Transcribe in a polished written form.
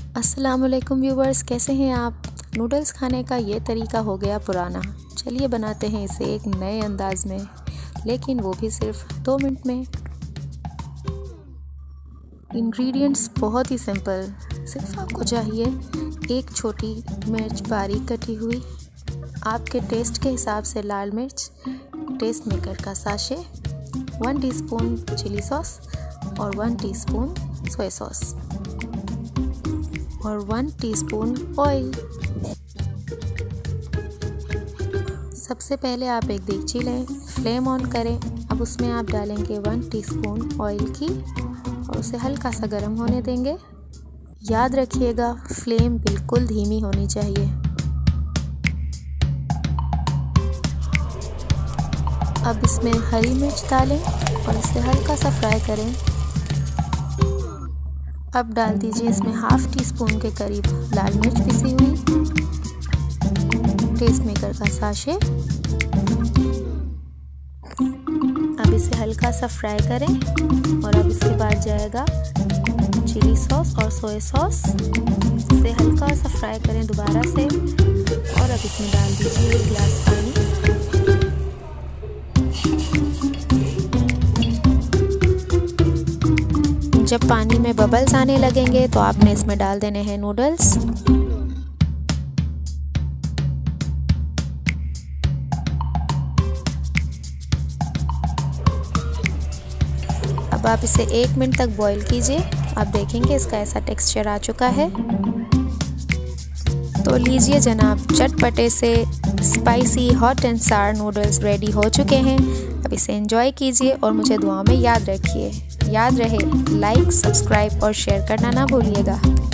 अस्सलामुअलैकुम व्यूवर्स, कैसे हैं आप। नूडल्स खाने का ये तरीका हो गया पुराना। चलिए बनाते हैं इसे एक नए अंदाज में, लेकिन वो भी सिर्फ 2 मिनट में। इंग्रेडिएंट्स बहुत ही सिंपल। सिर्फ आपको चाहिए एक छोटी मिर्च बारीक कटी हुई, आपके टेस्ट के हिसाब से लाल मिर्च, टेस्ट मेकर का साशे, 1 टीस्पून चिली सॉस और 1 टीस्पून सोया सॉस और 1 टीस्पून ऑयल। सबसे पहले आप एक देगची लें, फ्लेम ऑन करें। अब उसमें आप डालेंगे 1 टीस्पून ऑयल की और उसे हल्का सा गर्म होने देंगे। याद रखिएगा फ्लेम बिल्कुल धीमी होनी चाहिए। अब इसमें हरी मिर्च डालें और इसे हल्का सा फ्राई करें। अब डाल दीजिए इसमें ½ टीस्पून के करीब लाल मिर्च पिसी हुई, टेस्ट मेकर का साशे। अब इसे हल्का सा फ्राई करें और अब इसके बाद जाएगा चिली सॉस और सोया सॉस। इसे हल्का सा फ्राई करें दोबारा से और अब इसमें डाल दीजिए 1 गिलास पानी। जब पानी में बबल्स आने लगेंगे तो आपने इसमें डाल देने हैं नूडल्स। अब आप इसे 1 मिनट तक बॉईल कीजिए। आप देखेंगे इसका ऐसा टेक्सचर आ चुका है। तो लीजिए जनाब, चटपटे से spicy hot and sour noodles ready हो चुके हैं। अब इसे एंजॉय कीजिए और मुझे दुआ में याद रखिए। याद रहे, लाइक, सब्सक्राइब और शेयर करना ना भूलिएगा।